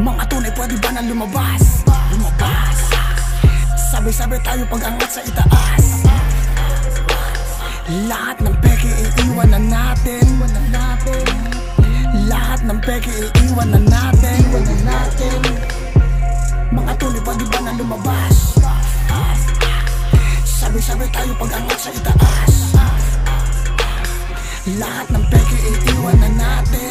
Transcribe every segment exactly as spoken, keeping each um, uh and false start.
Mga tunay pwede ba na lumabas? Lumabas. Sabay-sabay tayo pag-angat sa itaas. Lahat ng peke iiwanan natin. Lahat ng peke iiwanan natin. Mga tunay pwede ba na lumabas? Sabay-sabay tayo pag-angat sa itaas. Lahat ng peke iiwanan natin.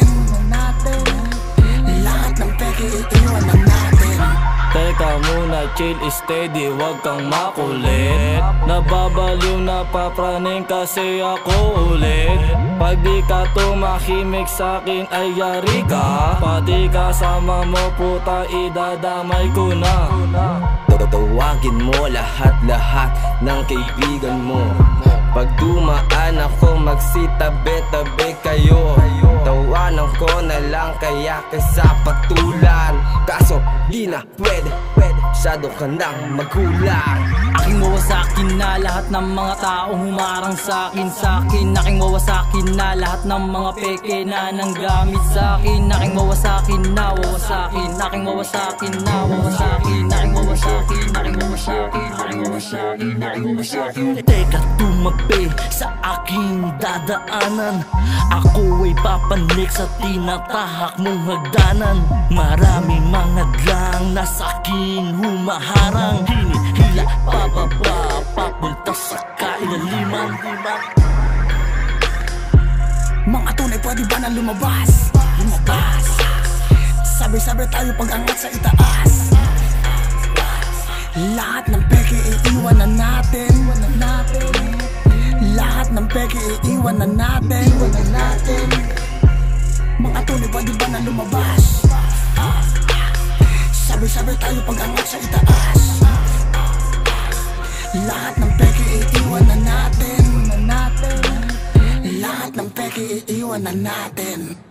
Lahat ng peke iiwanan natin. Teka muna, chill, steady, wag kang makulit. Nababaliw na papraning kasi ako ulit. Pag di ka tumahimik sa'kin ay yari ka. Pati kasama mo puta idadamay ko na. Tawagin mo lahat-lahat ng kaibigan mo. Pag dumaan ako magsitabi-tabi kayo. Tawanan ko na lang kaya kaysa patulan. Kaso di na pwede, pwede, masyado ka nang magulang. Aking wawasakin na lahat ng mga taong humarang sa'kin Sa'kin aking wawasakin na lahat ng mga peke na nanggamit sa'kin. Aking wawasakin na wawasakin. Aking wawasakin na wawasakin. Aking wawasakin, aking wawasakin, aking wawasakin, aking wawasakin. Teka tumabi sa aking dadaanan. Ako ay papanik sa tinatahak mong hagdanan. Maraming mga dlang na sa'kin humaharang. Hinihila pababa, papunta sa kailaliman. Mga tunay pwede ba na lumabas? Lumabas. Sabay-sabay tayo pag-angat sa itaas. Lahat ng peke iiwanan natin. Lahat ng peke iiwanan natin. Mga tunay pwede ba na lumabas? Sabay-sabay tayo pag-angat sa itaas. Lahat ng peke iiwanan natin. Lahat ng peke iiwanan natin.